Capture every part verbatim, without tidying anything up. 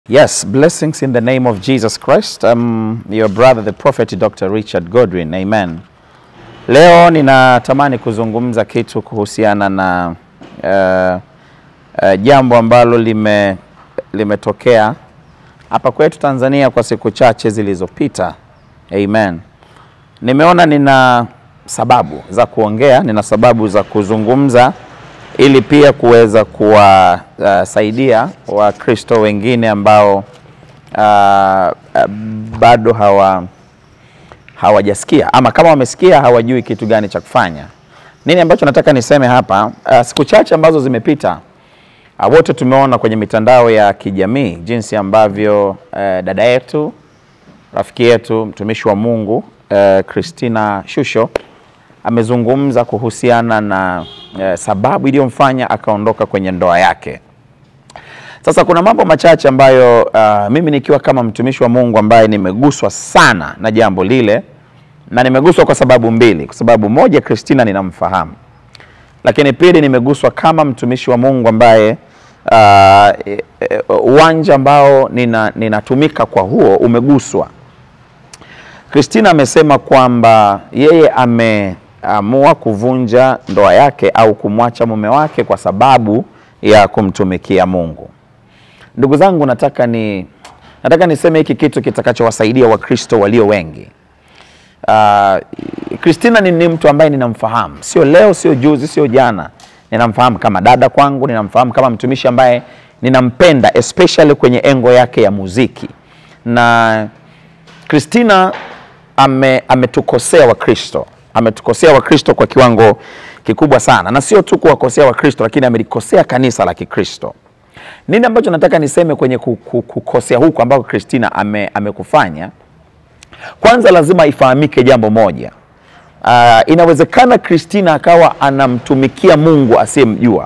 Yes, blessings in the name of Jesus Christ. Um, your brother the prophet Doctor Richard Godwin. Amen. Leo ninatamani kuzungumza kitu kuhusiana na uh, uh, jambo ambalo lime limetokea hapa kwetu Tanzania kwa siku chache zilizopita. Amen. Nimeona nina sababu za kuongea, nina sababu za kuzungumza ili pia kuweza kuwasaidia uh, Wakristo wengine ambao uh, uh, bado hawa hawajasikia ama kama wamesikia hawajui kitu gani cha kufanya. Nini ambacho nataka niseme hapa, uh, siku chache ambazo zimepita uh, wote tumeona kwenye mitandao ya kijamii jinsi ambavyo uh, dada yetu, rafiki yetu, mtumishi wa Mungu uh, Christina Shusho amezungumza kuhusiana na uh, sababu iliyomfanya akaondoka kwenye ndoa yake. Sasa kuna mambo machache ambayo uh, mimi nikiwa kama mtumishi wa Mungu ambaye nimeguswa sana na jambo lile, na nimeguswa kwa sababu mbili. Kwa sababu moja, Christina ninamfahamu. Lakini pili, nimeguswa kama mtumishi wa Mungu ambaye uwanja uh, ambao nina, ninatumika kwa huo umeguswa. Christina amesema kwamba yeye ameamua kuvunja ndoa yake au kumwacha mume wake kwa sababu ya kumtumikia Mungu. Ndugu zangu, nataka ni nataka niseme hiki kitu kitakachowasaidia Wakristo walio wengi. Uh, Christina ni, ni mtu ambaye ninamfahamu. Sio leo, sio juzi, sio jana. Ninamfahamu kama dada kwangu, ninamfahamu kama mtumishi ambaye ninampenda, especially kwenye engo yake ya muziki. Na Christina ame ametukosea Wakristo. Ametukosea Wakristo kwa kiwango kikubwa sana. Na sio tu kuwakosea Wakristo, lakini amelikosea kanisa la Kikristo. Nini ambacho nataka niseme kwenye kukosea huko ambako Christina ame amekufanya? Kwanza lazima ifahamike jambo moja. Uh, inawezekana Christina akawa anamtumikia Mungu asiyemjua.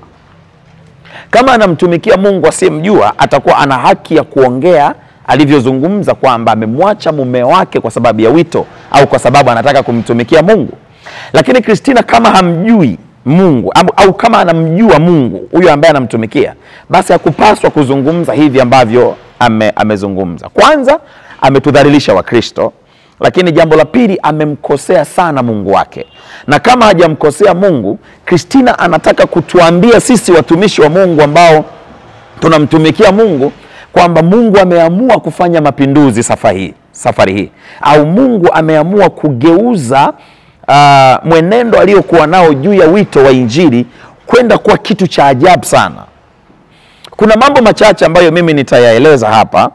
Kama anamtumikia Mungu asiyemjua, atakuwa ana haki ya kuongea alivyozungumza kwamba amemwacha mume wake kwa sababu ya wito au kwa sababu anataka kumtumikia Mungu. Lakini Christina kama hamjui Mungu au, au kama anamjua Mungu huyo ambaye anamtumikia, basi hakupaswa kuzungumza hivi ambavyo ame, amezungumza. Kwanza ametudhalilisha Wakristo, lakini jambo la pili amemkosea sana Mungu wake. Na kama hajamkosea Mungu, Christina anataka kutuambia sisi watumishi wa Mungu ambao tunamtumikia Mungu kwamba Mungu ameamua kufanya mapinduzi safari hii, safari hii. Au Mungu ameamua kugeuza uh, mwenendo aliokuwa nao juu ya wito wa Injili kwenda kuwa kitu cha ajabu sana. Kuna mambo machache ambayo mimi nitayaeleza hapa.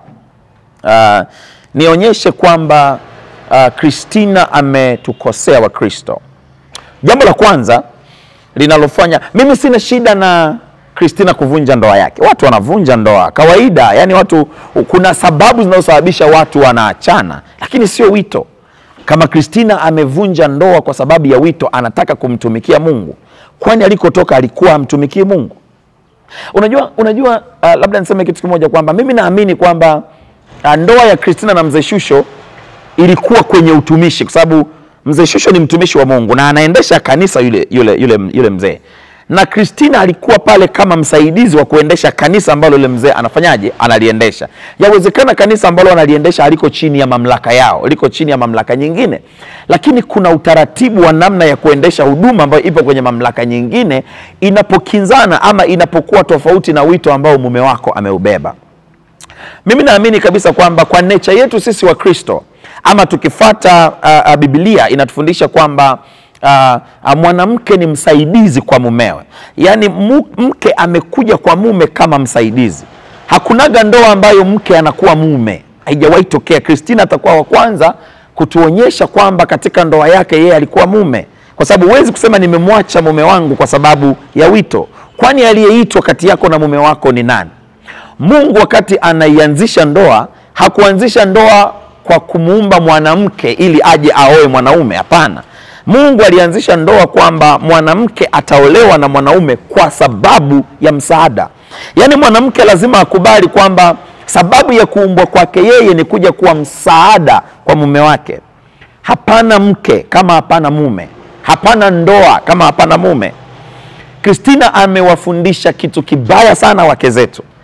Uh, nionyeshe kwamba uh, Christina ametukosea Wakristo. Jambo la kwanza linalofanya, mimi sina shida na Christina kuvunja ndoa yake. Watu wanavunja ndoa kawaida, yani watu, kuna sababu zinazosababisha watu wanaachana, lakini sio wito. Kama Christina amevunja ndoa kwa sababu ya wito, anataka kumtumikia Mungu, kwani alikotoka alikuwa amtumikie Mungu? Unajua, unajua uh, labda niseme kitu kimoja kwamba mimi naamini kwamba uh, ndoa ya Christina na Mzee Shusho ilikuwa kwenye utumishi, kwa sababu Mzee Shusho ni mtumishi wa Mungu na anaendesha kanisa yule yule yule, yule mzee. Na Christina alikuwa pale kama msaidizi wa kuendesha kanisa ambalo yule mzee anafanyaje? Analiendesha. Yawezekana kanisa ambalo analiendesha haliko chini ya mamlaka yao, liko chini ya mamlaka nyingine. Lakini kuna utaratibu wa namna ya kuendesha huduma ambayo ipo kwenye mamlaka nyingine inapokinzana ama inapokuwa tofauti na wito ambao mume wako ameubeba. Mimi naamini kabisa kwamba kwa nature yetu sisi wa Kristo, ama tukifuata uh, uh, Biblia inatufundisha kwamba Uh, uh, mwanamke ni msaidizi kwa mumewe. Yaani mke amekuja kwa mume kama msaidizi. Hakunaga ndoa ambayo mke anakuwa mume. Haijawahi tokea. Christina atakuwa wa kwanza kutuonyesha kwamba katika ndoa yake yeye alikuwa mume. Kwa sababu huwezi kusema nimemwacha mume wangu kwa sababu ya wito. Kwani aliyeitwa kati yako na mume wako ni nani? Mungu wakati anaianzisha ndoa, hakuanzisha ndoa kwa kumuumba mwanamke ili aje aoe mwanaume, hapana. Mungu alianzisha ndoa kwamba mwanamke ataolewa na mwanaume kwa sababu ya msaada. Yaani mwanamke lazima akubali kwamba sababu ya kuumbwa kwake yeye ni kuja kuwa msaada kwa mume wake. Hapana mke kama hapana mume. Hapana ndoa kama hapana mume. Christina amewafundisha kitu kibaya sana wake zetu.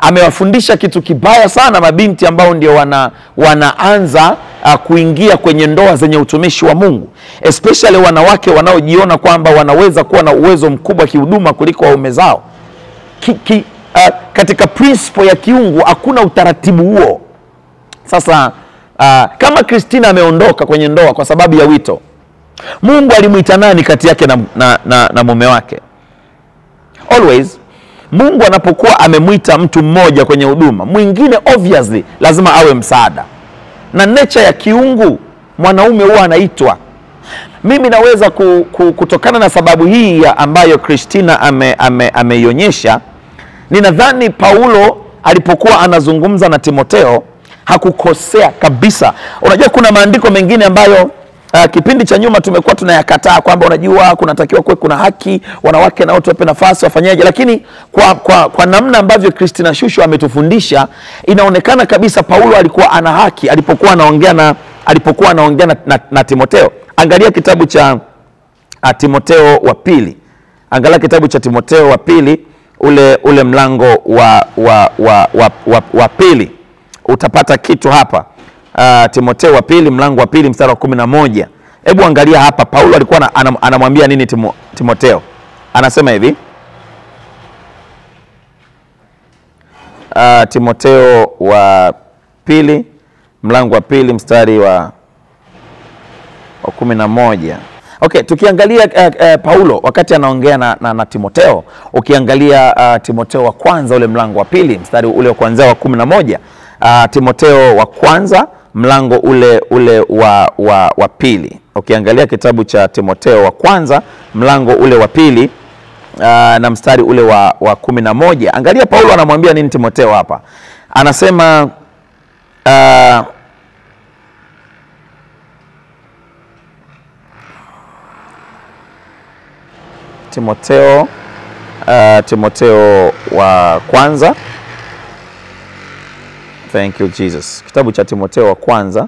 amewafundisha kitu kibaya sana mabinti ambao ndio wana, wanaanza uh, kuingia kwenye ndoa zenye utumishi wa Mungu, especially wanawake wanaojiona kwamba wanaweza kuwa na uwezo mkubwa kihuduma kuliko waume zao. Ki, ki, uh, katika principle ya kiungu hakuna utaratibu huo. Sasa uh, kama Christina ameondoka kwenye ndoa kwa sababu ya wito, Mungu alimuita nani kati yake na, na, na, na mume wake? Always Mungu anapokuwa amemwita mtu mmoja kwenye huduma, mwingine obviously lazima awe msaada. Na nature ya kiungu mwanaume huwa anaitwa. Mimi naweza ku, ku, kutokana na sababu hii ambayo Christina ameionyesha, ame, ninadhani Paulo alipokuwa anazungumza na Timotheo hakukosea kabisa. Unajua kuna maandiko mengine ambayo Uh, kipindi cha nyuma tumekuwa tunayakataa kwamba unajua kunatakiwa kuwe kuna haki, wanawake nao tuwape nafasi wafanyaje, lakini kwa, kwa, kwa namna ambavyo Christina Shusho ametufundisha inaonekana kabisa Paulo alikuwa ana haki alipokuwa anaongea na alipokuwa anaongea na, na, na Timotheo. Angalia kitabu cha uh, Timotheo wa pili. Angalia kitabu cha Timotheo wa pili ule ule mlango wa wa wa wa, wa, wa pili. Utapata kitu hapa. Uh, Timotheo wa pili mlango wa pili mstari wa kumi na moja. Hebu angalia hapa Paulo alikuwa anamwambia nini Timo, Timotheo. Anasema hivi. Uh, Timotheo wa pili mlango wa pili mstari wa wa kumi na moja. Okay, tukiangalia uh, uh, Paulo wakati anaongea na, na, na Timotheo, ukiangalia uh, Timotheo wa kwanza ule mlango wa pili mstari ule wa kwanza wa kumi na moja. Uh, Timotheo wa kwanza mlango ule ule wa wa, wa pili. Ukiangalia kitabu cha Timotheo wa kwanza mlango ule wa pili uh, na mstari ule wa wa kumi na moja. Angalia Paulo anamwambia nini Timotheo hapa. Anasema uh, Timotheo uh, Timotheo wa kwanza. Thank you Jesus. Kitabu cha Timotheo wa kwanza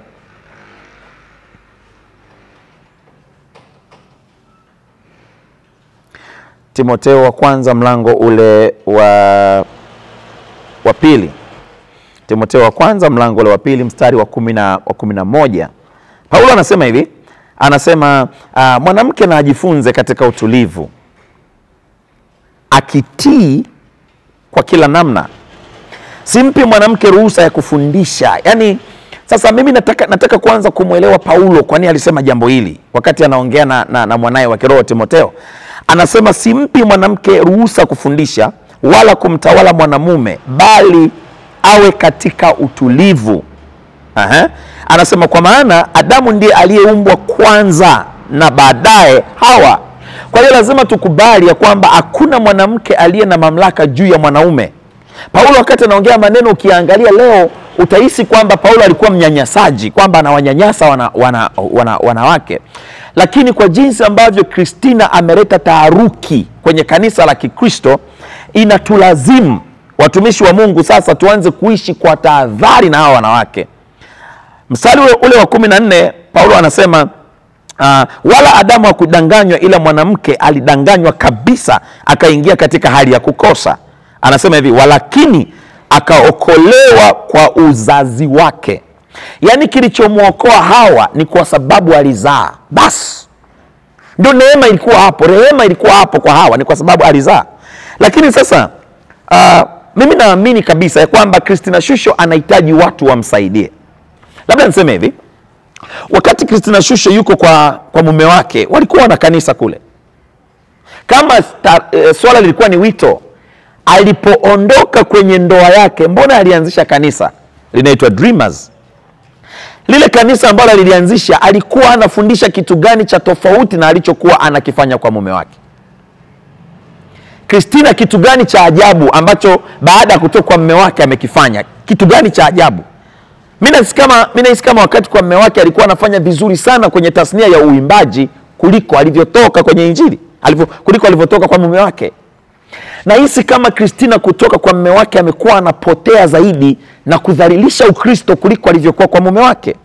Timotheo wa kwanza mlango ule wa wa pili. Timotheo wa kwanza mlango ule wa pili mstari wa kumi na wa kumi na moja. Paulo anasema hivi, anasema uh, mwanamke na ajifunze katika utulivu, akitii kwa kila namna. Simpi mwanamke ruhusa ya kufundisha. Yaani sasa mimi nataka nataka kwanza kumuelewa Paulo kwa nini alisema jambo hili wakati anaongea na, na, na mwanae wa kiroho Timotheo. Anasema simpi mwanamke ruhusa kufundisha wala kumtawala mwanamume, bali awe katika utulivu. Aha. Anasema kwa maana Adamu ndiye aliyeumbwa kwanza na baadaye Hawa. Kwa hiyo lazima tukubali ya kwamba hakuna mwanamke aliye na mamlaka juu ya mwanaume. Paulo wakati anaongea maneno, ukiangalia leo utahisi kwamba Paulo alikuwa mnyanyasaji, kwamba anawanyanyasa wana, wana, wana, wanawake. Lakini kwa jinsi ambavyo Christina ameleta taharuki kwenye kanisa la Kikristo, inatulazimu watumishi wa Mungu sasa tuanze kuishi kwa tahadhari na hawa wanawake. Mstari ule wa kumi na nne Paulo anasema Uh, wala Adamu hakudanganywa, ila mwanamke alidanganywa kabisa akaingia katika hali ya kukosa. Anasema hivi, walakini akaokolewa kwa uzazi wake. Yaani kilichomuokoa Hawa ni kwa sababu alizaa. Basi ndio neema ilikuwa hapo, rehema ilikuwa hapo kwa Hawa, ni kwa sababu alizaa. Lakini sasa uh, mimi naamini kabisa ya kwamba Christina Shusho anahitaji watu wamsaidie. Labda niseme hivi, wakati Christina Shusho yuko kwa, kwa mume wake, walikuwa na kanisa kule. Kama e, swala lilikuwa ni wito, alipoondoka kwenye ndoa yake, mbona alianzisha kanisa linaitwa Dreamers? Lile kanisa ambalo alilianzisha, alikuwa anafundisha kitu gani cha tofauti na alichokuwa anakifanya kwa mume wake? Christina kitu gani cha ajabu ambacho baada ya kutoka kwa mume wake amekifanya? Kitu gani cha ajabu? Mimi nahisi kama mimi nahisi kama wakati kwa mume wake alikuwa anafanya vizuri sana kwenye tasnia ya uimbaji kuliko alivyotoka kwenye injili, alivyo kuliko alivyotoka kwa mume wake. Nahisi kama Christina kutoka kwa mume wake amekuwa anapotea zaidi na kudhalilisha Ukristo kuliko alivyokuwa kwa mume wake.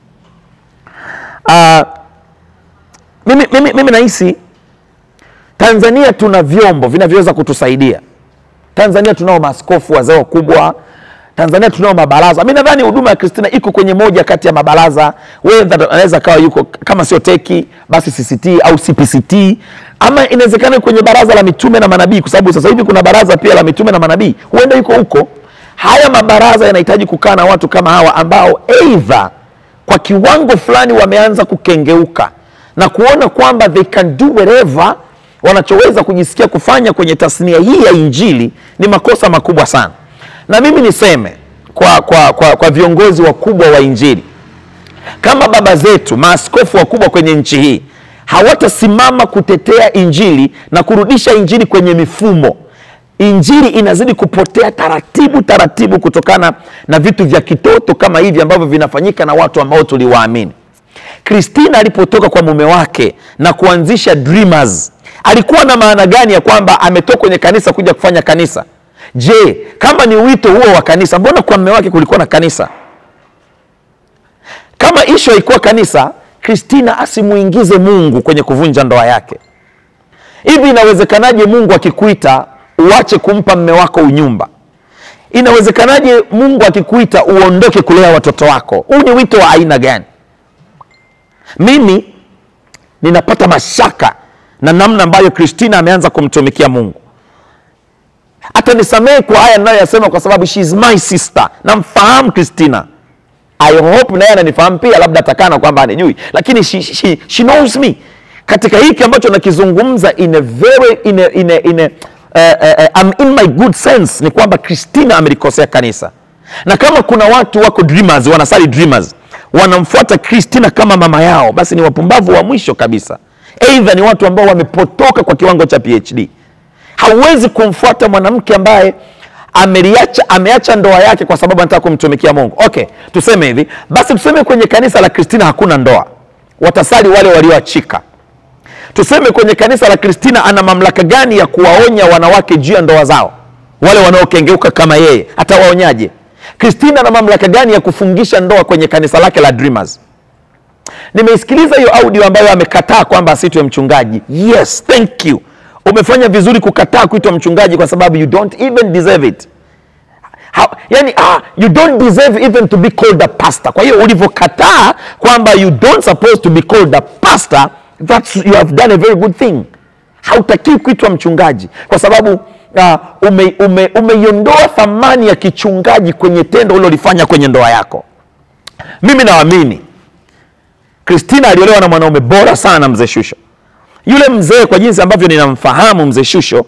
Uh, mimi mimi mimi nahisi Tanzania tuna vyombo vinavyoweza kutusaidia. Tanzania tunao maaskofu wazee wakubwa. Tanzania tunao mabaraza. Mimi nadhani huduma ya Christina iko kwenye moja kati ya mabaraza. Wewe anaweza kawa yuko kama sio teki basi C C T au C P C T, ama inawezekana kwenye baraza la mitume na manabii, kwa sababu sasa hivi kuna baraza pia la mitume na manabii. Huenda yuko huko. Haya mabaraza yanahitaji kukaa na watu kama hawa ambao either kwa kiwango fulani wameanza kukengeuka na kuona kwamba they can do whatever wanachoweza kujisikia kufanya kwenye tasnia hii ya injili ni makosa makubwa sana. Na mimi niseme kwa, kwa, kwa, kwa viongozi wakubwa wa injili, kama baba zetu maaskofu wakubwa kwenye nchi hii hawatasimama kutetea injili na kurudisha injili kwenye mifumo, injili inazidi kupotea taratibu taratibu kutokana na vitu vya kitoto kama hivi ambavyo vinafanyika na watu ambao tuliwaamini. Christina alipotoka kwa mume wake na kuanzisha Dreamers, alikuwa na maana gani ya kwamba ametoka kwenye kanisa kuja kufanya kanisa? Je, kama ni wito huo wa kanisa, mbona kwa mume wake kulikuwa na kanisa? Kama ishu haikuwa kanisa, Christina asimuingize Mungu kwenye kuvunja ndoa yake. Hivi inawezekanaje Mungu akikuita uache kumpa mume wako unyumba? Inawezekanaje Mungu akikuita uondoke kulea watoto wako? Huu ni wito wa aina gani? Mimi ninapata mashaka na namna ambayo Christina ameanza kumtumikia Mungu. Hata nisamehe kwa haya ninayoyasema kwa sababu she is my sister. Namfahamu Christina. I hope na yeye ananifahamu pia, labda atakana kwamba anijui, lakini she, she, she knows me. Katika hiki ambacho nakizungumza in a very in a, in a, in a, uh, uh, I'm in my good sense, ni kwamba Christina amelikosea kanisa. Na kama kuna watu wako Dreamers, wanasali Dreamers, wanamfuata Christina kama mama yao, basi ni wapumbavu wa mwisho kabisa. Either ni watu ambao wamepotoka kwa kiwango cha P H D. Hauwezi kumfuata mwanamke ambaye ameliacha ameacha ndoa yake kwa sababu anataka kumtumikia Mungu. Okay, tuseme hivi, basi tuseme kwenye kanisa la Christina hakuna ndoa, watasali wale walioachika. Tuseme kwenye kanisa la Christina ana mamlaka gani ya kuwaonya wanawake juu ya ndoa zao? Wale wanaokengeuka kama yeye, atawaonyaje? Christina ana mamlaka gani ya kufungisha ndoa kwenye kanisa lake la Dreamers? Nimeisikiliza hiyo audio ambayo amekataa kwamba asitwe mchungaji. Yes, thank you. Umefanya vizuri kukataa kuitwa mchungaji kwa sababu you don't even deserve it. How, yani, ah, you don't deserve even to be called a pastor. Kwa hiyo ulivyokataa kwamba you don't supposed to be called a pastor, that's, you have done a very good thing. Hautakiwi kuitwa mchungaji kwa sababu uh, ume, ume, umeiondoa thamani ya kichungaji kwenye tendo ulilofanya kwenye ndoa yako. Mimi naamini Christina aliolewa na mwanaume bora sana, mzee Shusho. Yule mzee kwa jinsi ambavyo ninamfahamu mzee Shusho,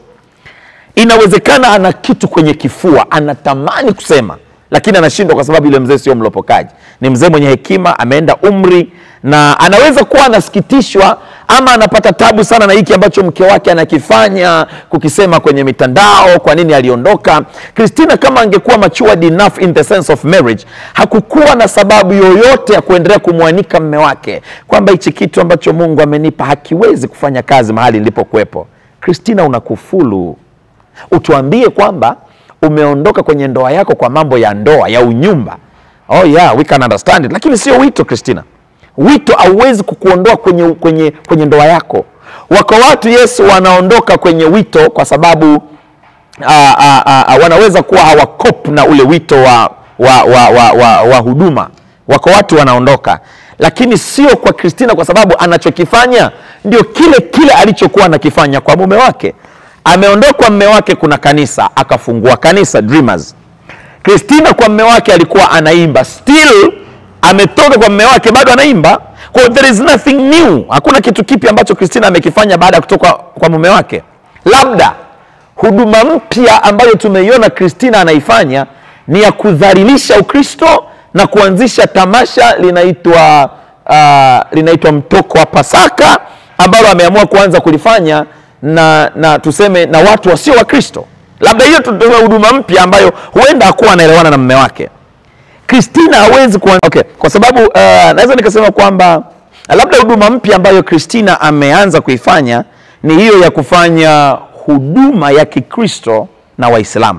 inawezekana ana kitu kwenye kifua, anatamani kusema, lakini anashindwa kwa sababu yule mzee sio mlopokaji. Ni mzee mwenye hekima, ameenda umri, na anaweza kuwa anasikitishwa ama anapata tabu sana na hiki ambacho mke wake anakifanya, kukisema kwenye mitandao, kwa nini aliondoka. Christina kama angekuwa matured enough in the sense of marriage, hakukuwa na sababu yoyote ya kuendelea kumwanika mume wake kwamba hichi kitu ambacho Mungu amenipa hakiwezi kufanya kazi mahali nilipokuepo. Christina, unakufulu. Utuambie kwamba umeondoka kwenye ndoa yako kwa mambo ya ndoa, ya unyumba. Oh yeah, we can understand it. Lakini sio wito, Christina. Wito hauwezi kukuondoa kwenye, kwenye, kwenye ndoa yako. Wako watu Yesu wanaondoka kwenye wito kwa sababu uh, uh, uh, wanaweza kuwa hawakop na ule wito wa, wa, wa, wa, wa, wa huduma. Wako watu wanaondoka, lakini sio kwa Christina kwa sababu anachokifanya ndio kile kile alichokuwa anakifanya kwa mume wake. Ameondoka kwa mume wake, kuna kanisa, akafungua kanisa Dreamers. Christina kwa mume wake alikuwa anaimba, still ametoka kwa mume wake bado anaimba. Kwa there is nothing new. Hakuna kitu kipi ambacho Christina amekifanya baada ya kutoka kwa mume wake. Labda huduma mpya ambayo tumeiona Christina anaifanya ni ya kudhalilisha Ukristo na kuanzisha tamasha linaitwa uh, linaitwa Mtoko wa Pasaka, ambalo ameamua kuanza kulifanya na na tuseme na watu wasio wa Kristo. Labda hiyo tutoe huduma mpya ambayo huenda hakuwa anaelewana na mume wake. Christina hawezi kuwa okay, kwa sababu uh, naweza nikasema kwamba labda huduma mpya ambayo Christina ameanza kuifanya ni hiyo ya kufanya huduma ya Kikristo na Waislamu.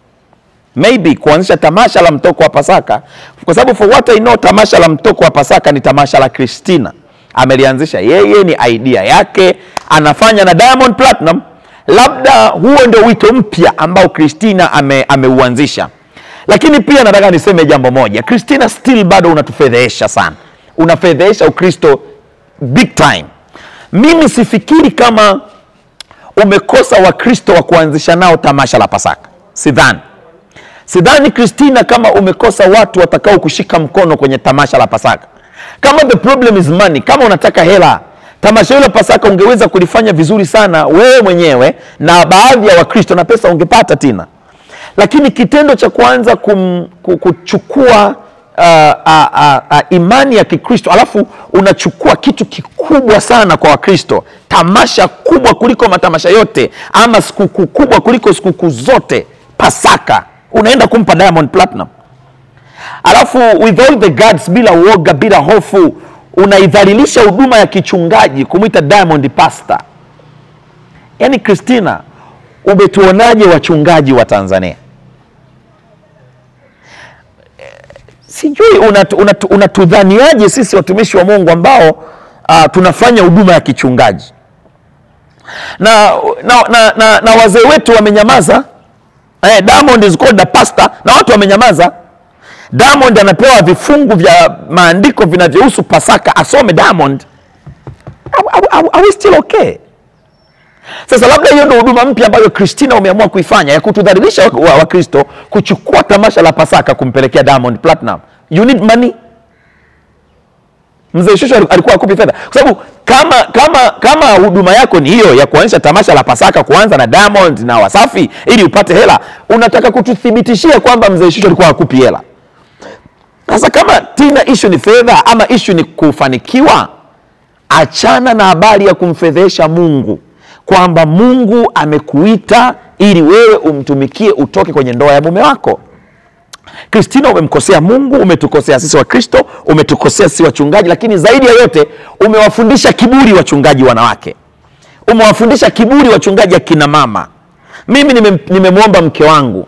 Maybe kuanzisha tamasha la Mtoko wa Pasaka, kwa sababu for what I know tamasha la Mtoko wa Pasaka ni tamasha la Christina. Amelianzisha yeye, ni idea yake, anafanya na Diamond Platinum. Labda huo ndio wito mpya ambao Christina ame, ameuanzisha. Lakini pia nataka niseme jambo moja. Christina, still bado unatufedhesha sana. Unafedhesha Ukristo big time. Mimi sifikiri kama umekosa Wakristo wa kuanzisha nao tamasha la Pasaka. Sidhani. Sidhani Christina kama umekosa watu watakao kushika mkono kwenye tamasha la Pasaka. Kama the problem is money, kama unataka hela, tamasha hilo la Pasaka ungeweza kulifanya vizuri sana wewe mwenyewe na baadhi ya Wakristo na pesa ungepata tena. Lakini kitendo cha kuanza kum, kuchukua uh, uh, uh, uh, imani ya Kikristo alafu unachukua kitu kikubwa sana kwa Wakristo, tamasha kubwa kuliko matamasha yote, ama sikukuu kubwa kuliko sikukuu zote, Pasaka, unaenda kumpa Diamond Platinum. Alafu with all the guards, bila woga, bila hofu, unaidhalilisha huduma ya kichungaji kumuita Diamond Pastor. Yani Christina, umetuonaje wachungaji wa Tanzania? Sijui unatudhaniaje una, una sisi watumishi wa Mungu ambao uh, tunafanya huduma ya kichungaji. Na na na, na, na wazee wetu wamenyamaza. Eh, Diamond is called a pastor na watu wamenyamaza. Diamond anapewa vifungu vya maandiko vinavyohusu Pasaka, asome Diamond. Are, are, are we still okay? Sasa labda hiyo ndio huduma mpya ambayo Christina umeamua kuifanya, ya kutudhalilisha Wakristo wa, wa kuchukua tamasha la Pasaka kumpelekea Diamond Platinum. You need money. Mzee Shusho alikuwa akupi fedha. Kwa sababu kama kama kama huduma yako ni hiyo ya kuanzisha tamasha la Pasaka kuanza na Diamond na Wasafi ili upate hela, unataka kututhibitishia kwamba Mzee Shusho alikuwa akupi hela. Sasa kama tina issue ni fedha ama issue ni kufanikiwa, achana na habari ya kumfedhesha Mungu, kwamba Mungu amekuita ili wewe umtumikie, utoke kwenye ndoa ya mume wako. Christina, umemkosea Mungu, umetukosea sisi wa Kristo, umetukosea sisi wachungaji, lakini zaidi ya yote umewafundisha kiburi wachungaji wanawake. Umewafundisha kiburi wachungaji akina mama. Mimi nimemwomba mke wangu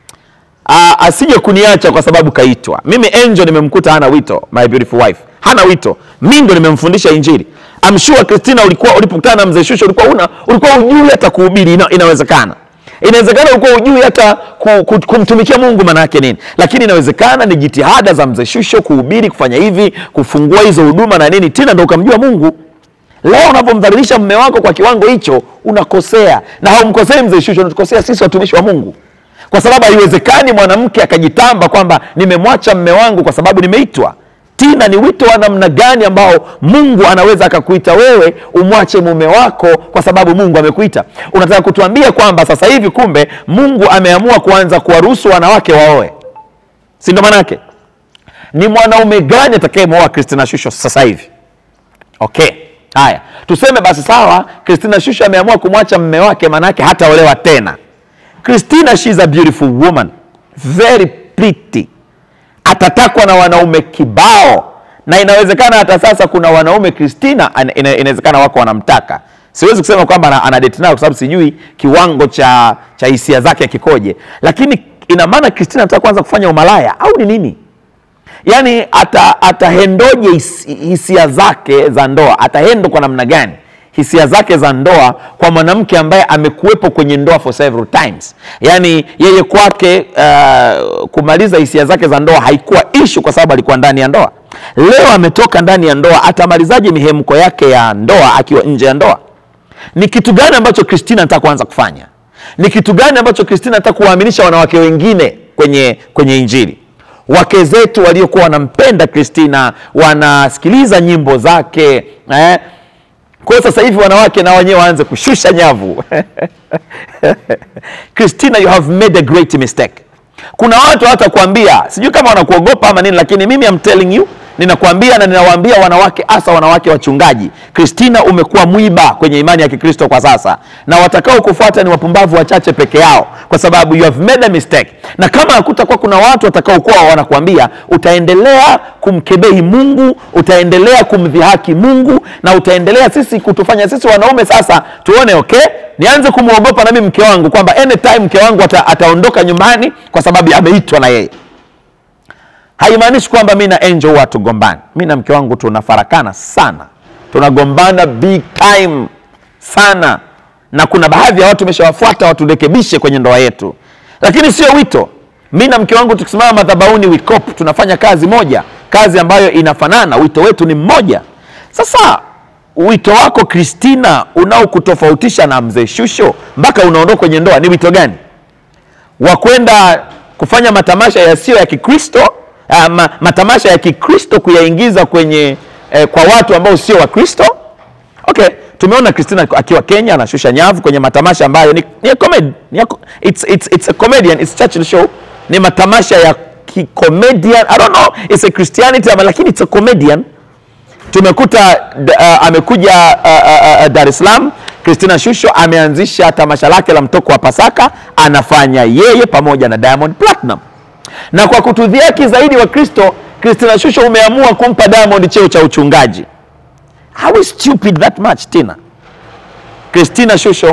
Uh, asije kuniacha kwa sababu kaitwa. Mimi Angel nimemkuta hana wito, my beautiful wife. Hana wito. Mimi ndo nimemfundisha Injili. I'm sure Christina ulikuwa ulipokutana na Mzee Shusho ulikuwa una ulikuwa hujui hata kuhubiri. Ina, inawezekana. Inawezekana ulikuwa hujui hata ku, ku, kumtumikia Mungu maana yake nini. Lakini inawezekana ni jitihada za Mzee Shusho kuhubiri, kufanya hivi, kufungua hizo huduma na nini, tena ndo ukamjua Mungu. Leo unapomdhalilisha mume wako kwa kiwango hicho, unakosea. Na haumkosei Mzee Shusho, unatukosea sisi watumishi wa Mungu. Kwa sababu haiwezekani mwanamke akajitamba kwamba nimemwacha mume wangu kwa sababu nimeitwa. Tina, ni wito wa namna gani ambao Mungu anaweza akakuita wewe umwache mume wako kwa sababu Mungu amekuita? Unataka kutuambia kwamba sasa hivi kumbe Mungu ameamua kuanza kuwaruhusu wanawake waoe? Si ndio maana yake? Ni mwanaume gani atakayemwoa Christina Shusho sasa hivi? Okay. Haya. Tuseme basi sawa, Christina Shusho ameamua kumwacha mume wake, maana yake hataolewa tena. Christina, she's a beautiful woman, very pretty. Atatakwa na wanaume kibao, na inawezekana hata sasa kuna wanaume Christina inawezekana wako wanamtaka. Siwezi kusema kwamba ana date nao kwa sababu sijui kiwango cha cha hisia zake kikoje, lakini ina maana Christina anataka kwanza kufanya umalaya au ni nini? Yaani ata atahendoje hisia zake za ndoa? Atahendo kwa namna gani hisia zake za ndoa kwa mwanamke ambaye amekuwepo kwenye ndoa for several times? Yani yeye kwake uh, kumaliza hisia zake za ndoa haikuwa issue kwa sababu alikuwa ndani ya ndoa. Leo ametoka ndani ya ndoa, atamalizaje mihemko yake ya ndoa akiwa nje ya ndoa? Ni kitu gani ambacho Christina anataka kuanza kufanya? Ni kitu gani ambacho Christina anataka kuwaaminisha wanawake wengine kwenye kwenye Injili? Wake zetu waliokuwa wanampenda Christina, wanasikiliza nyimbo zake, eh? Kwa sasa hivi wanawake na wenyewe waanze kushusha nyavu. Christina, you have made a great mistake. Kuna watu hata kuambia, sijui kama wanakuogopa ama nini, lakini mimi I'm telling you, ninakuambia na ninawaambia wanawake, hasa wanawake wachungaji, Christina, umekuwa mwiba kwenye imani ya Kikristo kwa sasa, na watakao kufuata ni wapumbavu wachache peke yao, kwa sababu you have made a mistake. Na kama hakutakuwa kuna watu watakao kuwa wanakuambia, utaendelea kumkebehi Mungu, utaendelea kumdhihaki Mungu, na utaendelea sisi kutufanya sisi wanaume sasa tuone okay, nianze kumuogopa na mimi mke wangu kwamba anytime mke wangu ata, ataondoka nyumbani kwa sababu ameitwa na yeye. Haimaanishi kwamba mimi na Angel watu gombani. Mimi na mke wangu tunafarakana sana. Tunagombana big time sana. na kuna baadhi ya watu tumeshawafuata waturekebishe kwenye ndoa yetu, lakini sio wito. Mimi na mke wangu tukisimama madhabahuni we cop, tunafanya kazi moja, kazi ambayo inafanana, wito wetu ni mmoja. Sasa wito wako Christina unaokutofautisha na mzee Shusho mpaka unaondoka kwenye ndoa ni wito gani? Wa kwenda kufanya matamasha yasiyo ya Kikristo, uh, ma, matamasha ya Kikristo kuyaingiza kwenye eh, kwa watu ambao sio wa Kristo? Okay, tumeona Christina akiwa Kenya anashusha nyavu kwenye matamasha ambayo ni ni comedy, ni it's it's it's a comedian, it's Churchill show, ni matamasha ya comedian. I don't know, it's a Christianity lakini it's a comedian. Tumekuta uh, amekuja uh, uh, Dar es Salaam, Christina Shusho ameanzisha tamasha lake la mtoko wa Pasaka, anafanya yeye pamoja na Diamond Platinum. Na kwa kutudhiaki zaidi wa Kristo, Christina Shusho umeamua kumpa Diamond cheo cha uchungaji. How is stupid that much Tina? Christina Shusho,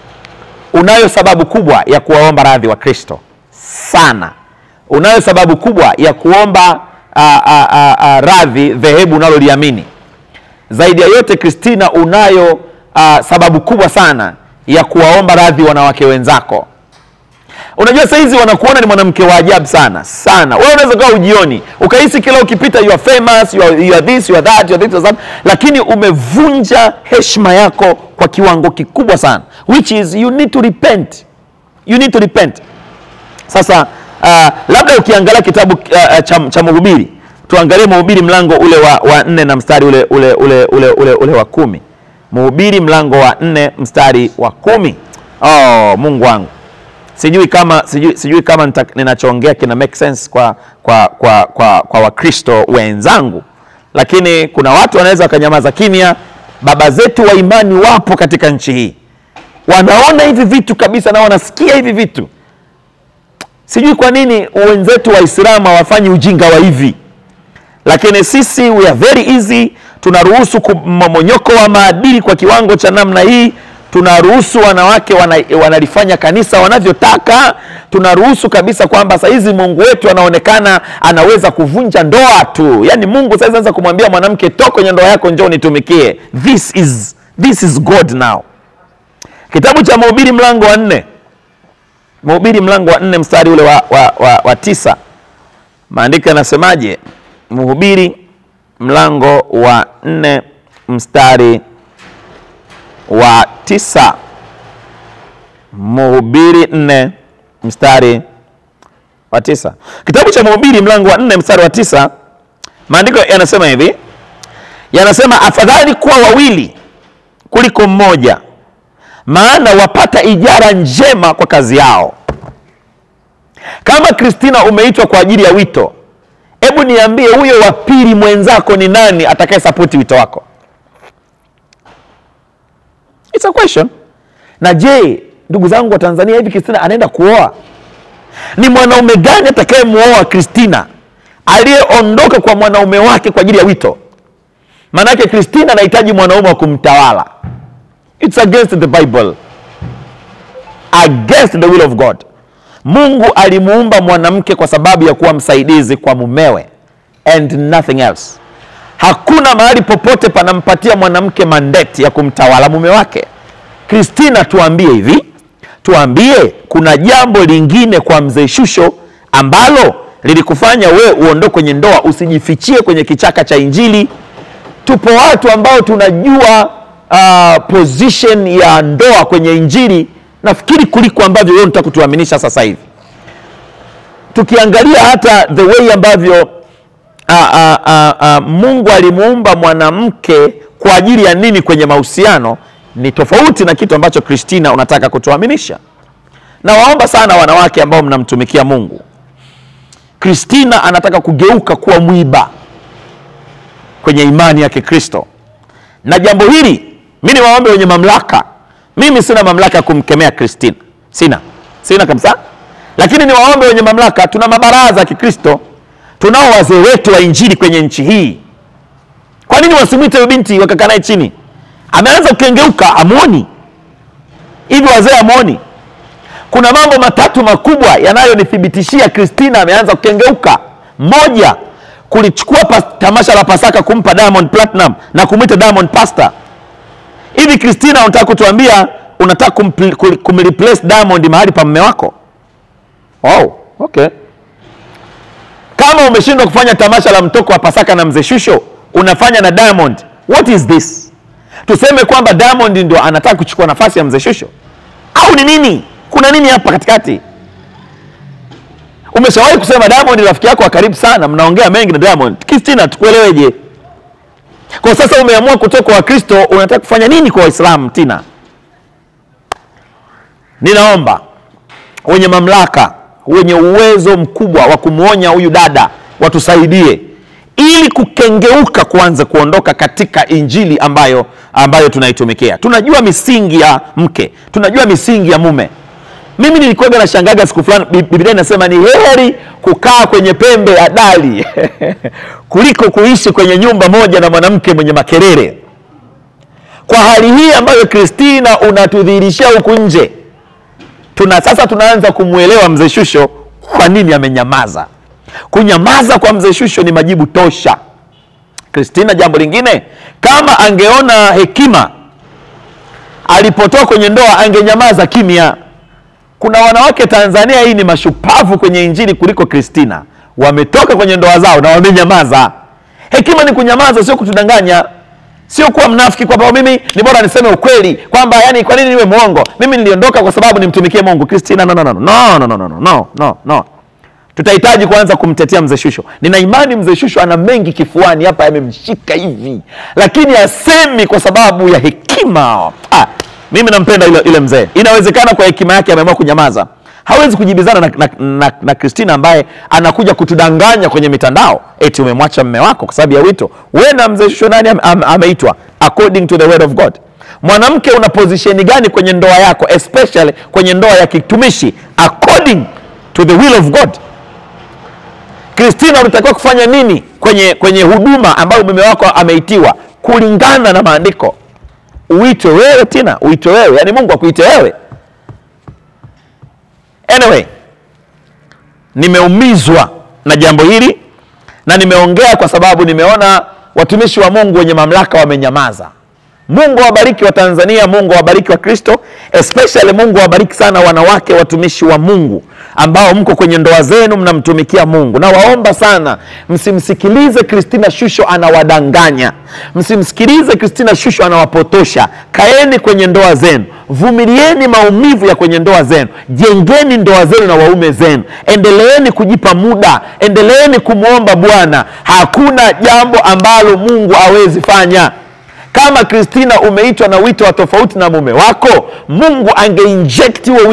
unayo sababu kubwa ya kuwaomba radhi wa Kristo. Sana. Unayo sababu kubwa ya kuomba uh, uh, uh, uh, radhi dhehebu unaloliamini. Zaidi ya yote Christina, unayo uh, sababu kubwa sana ya kuwaomba radhi wanawake wenzako. Unajua saizi wanakuona ni mwanamke wa ajabu sana sana. Wewe unaweza kuwa ujioni, ukahisi kila ukipita you are famous, you are, you are this, you are that, you are this, you are that, lakini umevunja heshima yako kwa kiwango kikubwa sana, which is you need to repent. You need to repent. Sasa uh, labda ukiangalia kitabu uh, cha, cha Mhubiri, tuangalie Mhubiri mlango ule wa, wa nne na mstari ule ule ule ule ule, ule wa kumi. Mhubiri mlango wa nne mstari wa kumi. Oh, Mungu wangu. Sijui kama sijui, sijui kama ninachoongea kina make sense kwa kwa kwa kwa, kwa Wakristo wenzangu, lakini kuna watu wanaweza wakanyamaza kimya. Baba zetu wa imani wapo katika nchi hii, wanaona hivi vitu kabisa na wanasikia hivi vitu. Sijui kwa nini wenzetu Waislamu hawafanyi ujinga wa hivi, lakini sisi we are very easy. Tunaruhusu mmomonyoko wa maadili kwa kiwango cha namna hii. Tunaruhusu wanawake wana, wanalifanya kanisa wanavyotaka. Tunaruhusu kabisa kwamba saa hizi Mungu wetu anaonekana anaweza kuvunja ndoa tu. Yaani Mungu sasa anaanza kumwambia mwanamke, toka kwenye ndoa yako njoo nitumikie. This is this is God now. Kitabu cha Mhubiri mlango wa nne. Mhubiri mlango wa nne mstari ule wa wa, wa, wa tisa. Maandiko yanasemaje? Mhubiri mlango wa nne mstari wa tisa. Mhubiri nne mstari wa tisa. Kitabu cha Mhubiri mlango wa nne mstari wa tisa, maandiko yanasema hivi. Yanasema afadhali kuwa wawili kuliko mmoja, maana wapata ijara njema kwa kazi yao. Kama Christina umeitwa kwa ajili ya wito, hebu niambie huyo wa pili mwenzako ni nani atakaye support wito wako? It's a question. Na je, ndugu zangu wa Tanzania, hivi Christina anaenda kuoa? Ni mwanaume gani atakaye muoa Christina aliyeondoka kwa mwanaume wake kwa ajili ya wito? Maana yake Christina anahitaji mwanaume wa kumtawala. It's against the Bible. Against the will of God. Mungu alimuumba mwanamke kwa sababu ya kuwa msaidizi kwa mumewe and nothing else. Hakuna mahali popote panampatia mwanamke mandate ya kumtawala mume wake. Christina, tuambie hivi, tuambie kuna jambo lingine kwa mzee Shusho ambalo lilikufanya we uondoke kwenye ndoa, usijifichie kwenye kichaka cha Injili. Tupo watu ambao tunajua uh, position ya ndoa kwenye Injili, nafikiri kuliko ambavyo wewe unataka kutuaminisha sasa hivi. Tukiangalia hata the way ambavyo Uh, uh, uh, uh, Mungu alimuumba mwanamke kwa ajili ya nini kwenye mahusiano, ni tofauti na kitu ambacho Christina unataka kutuaminisha. Na waomba sana wanawake ambao mnamtumikia Mungu, Christina anataka kugeuka kuwa mwiba kwenye imani ya Kikristo. Na jambo hili mimi waombe wenye mamlaka. Mimi sina mamlaka ya kumkemea Christina, sina sina kabisa, lakini ni waombe wenye mamlaka. Tuna mabaraza ya Kikristo, tunao wazee wetu wa Injili kwenye nchi hii. Kwa nini wasimwite yule binti wakakaa naye chini? Ameanza kukengeuka, amuoni hivi wazee amuoni? Kuna mambo matatu makubwa yanayonithibitishia Christina ameanza kukengeuka. Moja, kulichukua pas, tamasha la Pasaka kumpa Diamond Platinum na kumwita Diamond Pastor. Hivi Christina unataka kutuambia unataka kumreplace Diamond mahali pa mume wako? Wow, okay. Kama umeshindwa kufanya tamasha la mtoko wa Pasaka na Mzee Shusho, unafanya na Diamond. What is this? Tuseme kwamba Diamond ndio anataka kuchukua nafasi ya Mzee Shusho? Au ni nini? Kuna nini hapa katikati? Umeshawahi kusema Diamond ni rafiki yako wa karibu sana, mnaongea mengi na Diamond. Christina, tukueleweje? Kwa sasa umeamua kutoka wa Kristo, unataka kufanya nini kwa Waislamu Tina? Ninaomba wenye mamlaka, wenye uwezo mkubwa wa kumuonya huyu dada watusaidie ili kukengeuka kuanza kuondoka katika injili ambayo ambayo tunaitumikia. Tunajua misingi ya mke, tunajua misingi ya mume. Mimi nilikuwa na shangaga siku fulani, Biblia inasema ni heri kukaa kwenye pembe ya dali kuliko kuishi kwenye nyumba moja na mwanamke mwenye makelele. Kwa hali hii ambayo Christina unatudhihirishia huku nje, tuna sasa tunaanza kumuelewa Mzee Shusho kwa nini amenyamaza. Kunyamaza kwa Mzee Shusho ni majibu tosha. Christina, jambo lingine, kama angeona hekima alipotoka kwenye ndoa, angenyamaza kimya. Kuna wanawake Tanzania hii ni mashupavu kwenye injili kuliko Christina. Wametoka kwenye ndoa zao na wamenyamaza. Hekima ni kunyamaza, sio kutudanganya. Sio kuwa mnafiki kwamba mimi ni bora niseme ukweli, kwamba yani kwa nini niwe muongo? Mimi niliondoka kwa sababu nimtumikie Mungu. Christina, no no no no no no no no no no. Tutahitaji kuanza kumtetea Mzee Shusho. Nina imani Mzee Shusho ana mengi kifuani hapa yamemshika hivi, lakini asemi kwa sababu ya hekima. Ah, mimi nampenda ile ile mzee. Inawezekana kwa hekima yake ameamua kunyamaza. Hawezi kujibizana na, na, na, na Christina ambaye anakuja kutudanganya kwenye mitandao eti umemwacha mume wako kwa sababu ya wito. Wewe na Mzee Shusho nani ameitwa am, according to the word of God? Mwanamke una position gani kwenye ndoa yako, especially kwenye ndoa ya kitumishi, according to the will of God? Christina, unatakiwa kufanya nini kwenye kwenye huduma ambayo mume wako ameitiwa kulingana na maandiko? Uitwe wewe Tina, uitwe wewe, yani Mungu akuite wewe. Anyway, nimeumizwa na jambo hili na nimeongea kwa sababu nimeona watumishi wa Mungu wenye mamlaka wamenyamaza. Mungu wabariki wa Tanzania, Mungu wabariki wa Kristo, especially Mungu wabariki sana wanawake watumishi wa Mungu ambao mko kwenye ndoa zenu mnamtumikia Mungu. Na waomba sana msimsikilize Christina Shusho anawadanganya. Msimsikilize Christina Shusho anawapotosha. Kaeni kwenye ndoa zenu. Vumilieni maumivu ya kwenye ndoa zenu. Jengeni ndoa zenu na waume zenu. Endeleeni kujipa muda. Endeleeni kumuomba Bwana. Hakuna jambo ambalo Mungu hawezi fanya. Kama Christina umeitwa na wito wa tofauti na mume wako, Mungu angeinject